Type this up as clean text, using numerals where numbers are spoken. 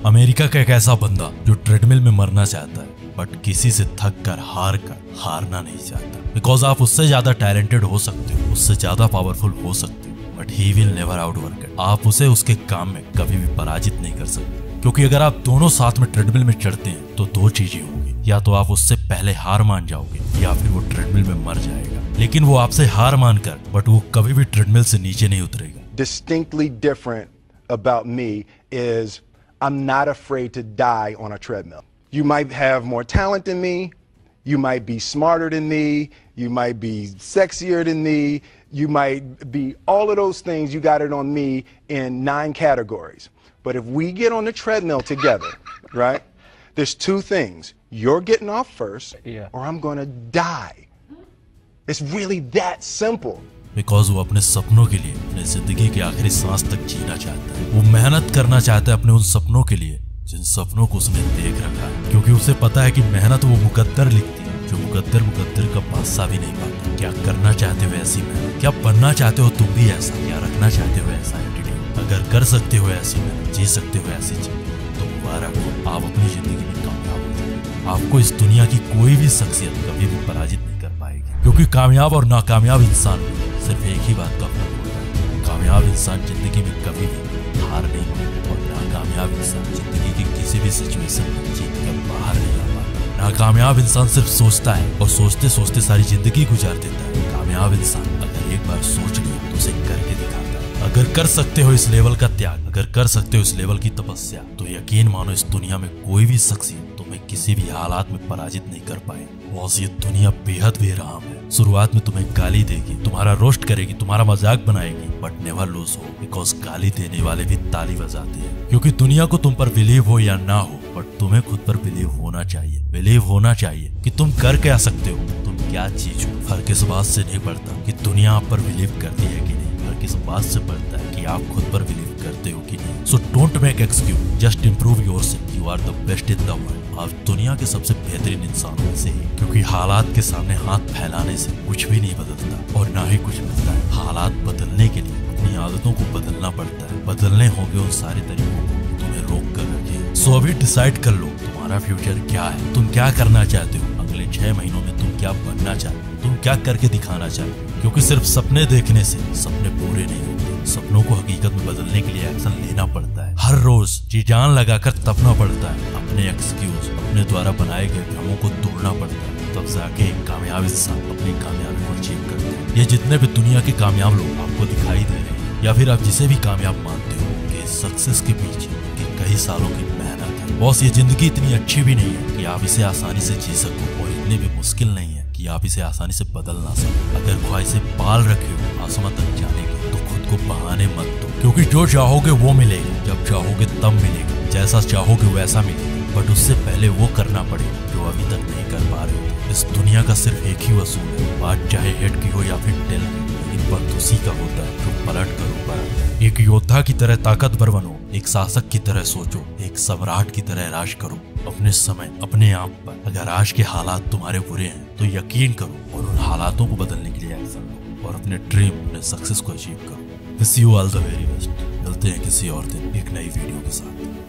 America का एक ऐसा बंदा जो ट्रेडमिल में मरना चाहता है बट किसी से थक कर हारना नहीं चाहता। बिकॉज आप उससे ज्यादा टैलेंटेड हो सकते हो, उससे ज्यादा पावरफुल हो सकते हो, but he will never outwork it. आप उसे उसके काम में कभी भी पराजित नहीं कर सकते, क्योंकि अगर आप दोनों साथ में ट्रेडमिल में चढ़ते हैं तो दो चीजें होंगी, या तो आप उससे पहले हार मान जाओगे या फिर वो ट्रेडमिल में मर जाएगा। लेकिन वो आपसे हार मानकर बट वो कभी भी ट्रेडमिल से नीचे नहीं उतरेगा। Distinctly different about me is I'm not afraid to die on a treadmill. You might have more talent than me, you might be smarter than me, you might be sexier than me, you might be all of those things. You got it on me in 9 categories. But if we get on the treadmill together, right, there's 2 things. You're getting off first, or I'm going to die. It's really that simple. Because वो अपने सपनों के लिए अपने जिंदगी के आखिरी सांस तक जीना चाहता है। वो मेहनत करना चाहता है अपने उन सपनों के लिए जिन सपनों को उसने देख रखा है, क्योंकि उसे पता है कि मेहनत वो मुकद्दर लिखती है जो मुकद्दर का बादशाह भी नहीं पाता। क्या करना चाहते हो ऐसी मेहनत? क्या बनना चाहते हो तुम भी ऐसा? क्या रखना चाहते हो ऐसा एटीट्यूड? अगर कर सकते हो ऐसी मेहनत, जी सकते हो ऐसी जिंदगी, तो मुबारक हो, आप अपनी जिंदगी में कामयाब हो जाएंगे। आपको इस दुनिया की कोई भी शख्सियत कभी भी पराजित नहीं कर पाएगी, क्योंकि कामयाब और नाकामयाब इंसान में सिर्फ एक ही बात का फर्क होता है। कामयाब इंसान जिंदगी में कभी भी हार नहीं मानता और नाकामयाब इंसान जिंदगी की किसी भी सिचुएशन में जीत कर बाहर नहीं आ पाता। नाकामयाब इंसान सिर्फ सोचता है और सोचते सोचते सारी जिंदगी गुजार देता है। कामयाब इंसान अगर एक बार सोच लिया तो उसे करके दिखाता है। अगर कर सकते हो इस लेवल का त्याग, अगर कर सकते हो इस लेवल की तपस्या, तो यकीन मानो इस दुनिया में कोई भी शख्सियत तुम्हें किसी भी हालात में पराजित नहीं कर पाए। बॉस, ये दुनिया बेहद बेरहम है। शुरुआत में तुम्हें गाली देगी, तुम्हारा रोस्ट करेगी, तुम्हारा मजाक बनाएगी, बट नेवर लूज हो, बिकॉज गाली देने वाले भी ताली बजाते हैं। क्योंकि दुनिया को तुम पर बिलीव हो या ना हो, बट तुम्हें खुद पर बिलीव होना चाहिए। बिलीव होना चाहिए कि तुम कर क्या सकते हो, तुम क्या चीज हो। फर्क इस बात से नहीं पड़ता कि दुनिया आप पर बिलीव करती है कि नहीं, फर्क इस बात से पड़ता है कि आप खुद पर बिलीव करते हो कि नहीं। So don't make excuse, just improve yourself. You are the best in the world. आप दुनिया के सबसे बेहतरीन इंसानों में से ही, क्योंकि हालात के सामने हाथ फैलाने से कुछ भी नहीं बदलता और ना ही कुछ मिलता है। हालात बदलने के लिए अपनी आदतों को बदलना पड़ता है। बदलने होंगे उन सारे तरीकों को तुम्हें रोक कर रखे। सो अभी डिसाइड कर लो तुम्हारा फ्यूचर क्या है, तुम क्या करना चाहते हो। अगले 6 महीनों में तुम क्या बनना चाहते हो, तुम क्या करके दिखाना चाहते हो। क्योंकि सिर्फ सपने देखने से सपने पूरे नहीं होते। सपनों को हकीकत में बदलने के लिए एक्शन लेना पड़ता है। हर रोज जी जान लगाकर तपना पड़ता है। अपने एक्सक्यूज, अपने द्वारा बनाए गए भ्रमों को तोड़ना पड़ता है। तब जाके एक कामयाब इंसान अपनी कामयाबी को अचीव करता है। ये जितने भी दुनिया के कामयाब लोग आपको दिखाई दे रहे हैं, या फिर आप जिसे भी कामयाब मानते हो, कि सक्सेस के पीछे कई सालों की मेहनत है। बॉस, ये जिंदगी इतनी अच्छी भी नहीं है कि आप इसे आसानी से जी सको, और इतनी भी मुश्किल नहीं है कि आप इसे आसानी से बदल ना सको। अगर ख्वाहिशें पाल रखे हो आसमां तक जाने की, तो खुद को बहाने मत दो, क्योंकि जो चाहोगे वो मिलेगा, जब चाहोगे तब मिलेगा, जैसा चाहोगे वैसा मिलेगा। बट उससे पहले वो करना पड़ेगा जो अभी तक नहीं कर पा रहे हो। इस दुनिया का सिर्फ एक ही वसूल है, बात चाहे हेड की हो या फिर टेल की, लेकिन बात उसी का होता है जो पलट कर ऊपर आता है। एक योद्धा की तरह ताकतवर बनो, एक शासक की तरह सोचो, एक सम्राट की तरह राज करो अपने समय, अपने आप पर। अगर आज के हालात तुम्हारे बुरे हैं तो यकीन करो और उन हालातों को बदलने के लिए एक्शन लो और अपने ड्रीम, अपने सक्सेस को अचीव करो। Wish you all the very best. मिलते हैं किसी और दिन एक नई वीडियो के साथ।